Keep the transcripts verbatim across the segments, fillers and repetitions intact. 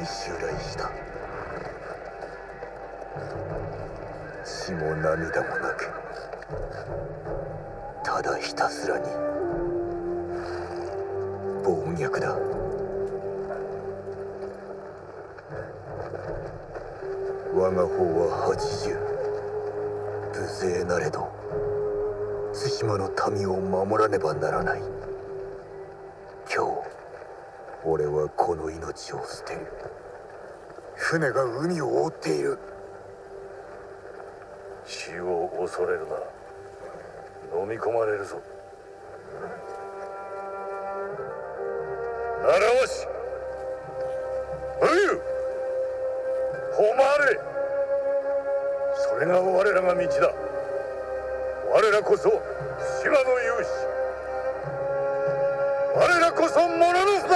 襲来した。血も涙もなく、ただひたすらに暴虐だ。我が方は八十、無勢なれど対馬の民を守らねばならない。今日俺はこの命を捨てる。船が海を覆っている。 死を恐れるな。飲み込まれるぞ。習わし、武誉れ、それが我らが道だ。我らこそ島の勇士、我らこそモノノフだ。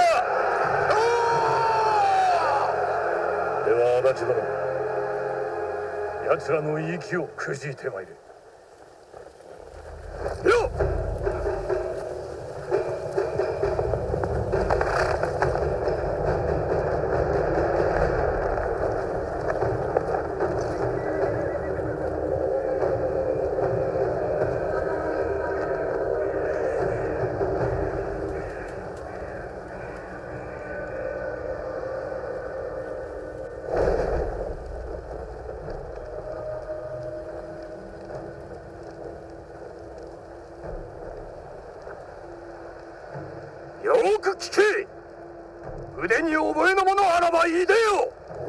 では足立殿、奴らの息をくじいてまいれ。よっ！よく聞け。腕に覚えのものあらばいいでよ。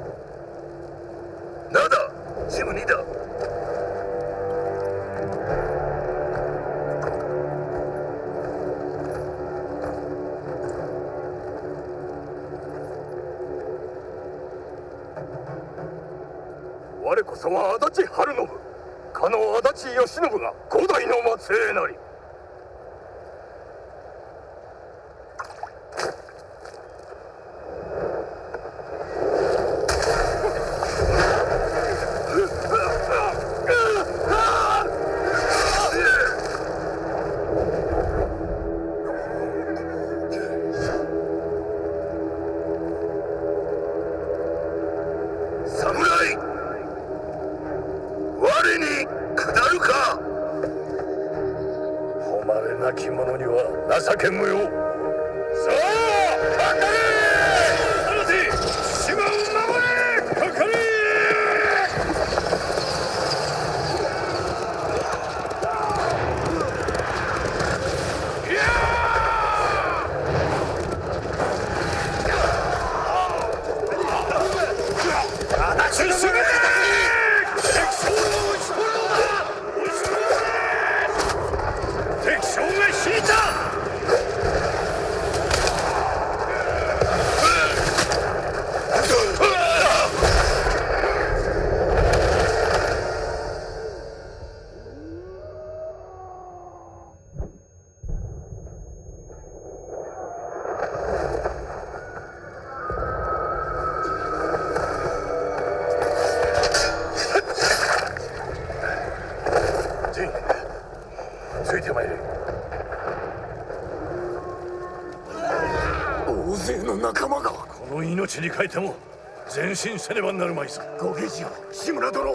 なんだジムニだ。我こそは足立晴信、かの足立義信が五代の末裔なり。なき者には情け無用。さあかかれ。放て、島を守れ。かかれ。いやー、足立進め。ついてまいれ。大勢の仲間が。この命に代えても前進せねばなるまいぞ。ご下知を、志村殿。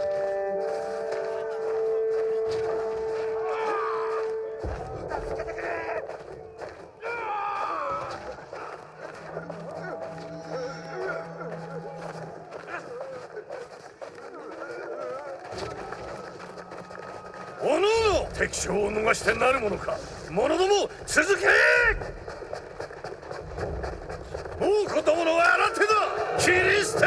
おのおの敵将を逃してなるものか。者ども続け。猛虎どものは新手だ。切り捨て。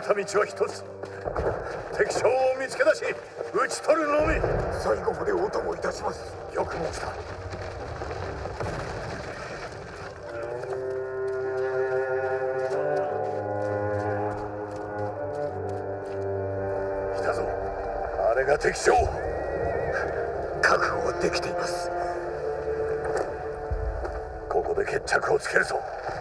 った道は一つ。敵将を見つけ出し討ち取るのみ。 最後までお供いたします。 よく申した。来たぞ、あれが敵将。 覚悟できています。 ここで決着をつけるぞ。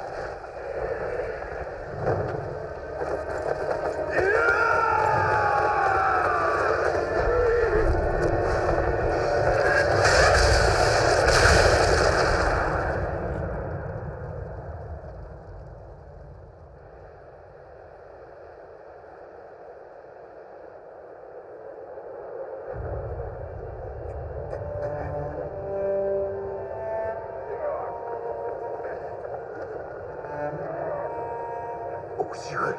おじ上。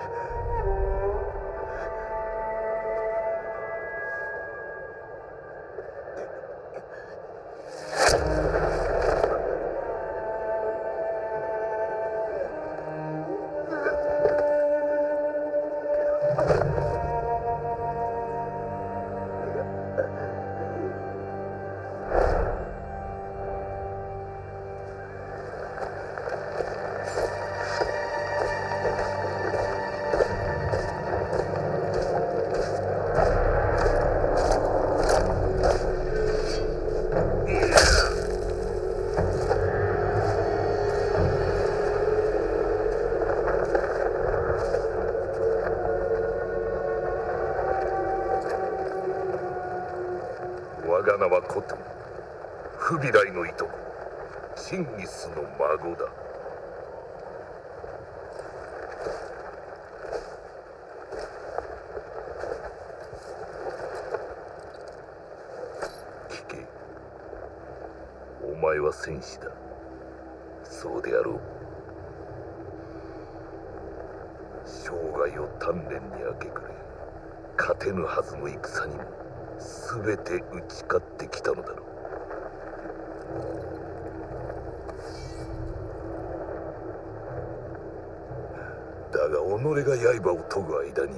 我が名はコト、フビライのいとこ、チンギスの孫だ。聞け、お前は戦士だ。そうであろう。生涯を鍛錬に明け暮れ、勝てぬはずの戦にも全て打ち勝ってきたのだろう。だが己が刃を研ぐ間に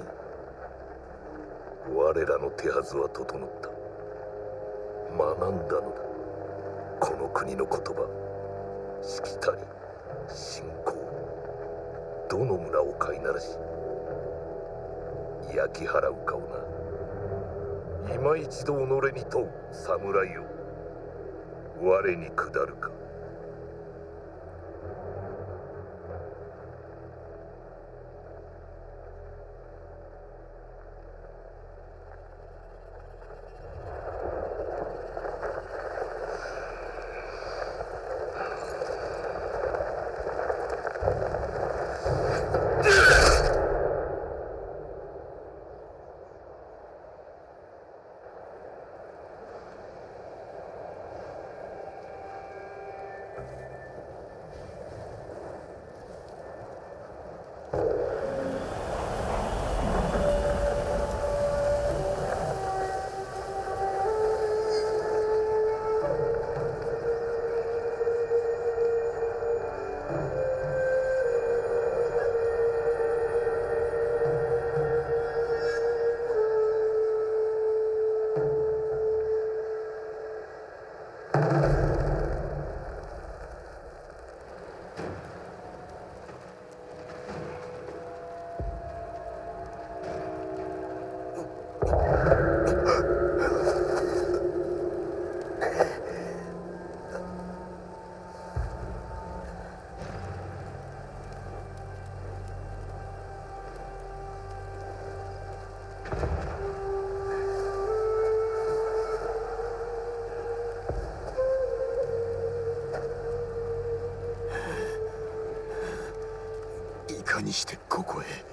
我らの手はずは整った。学んだのだ。この国の言葉、しきたり、信仰、どの村を飼いならし焼き払うかをな。今一度己に問う侍よ、我に下るか。 いかにしてここへ。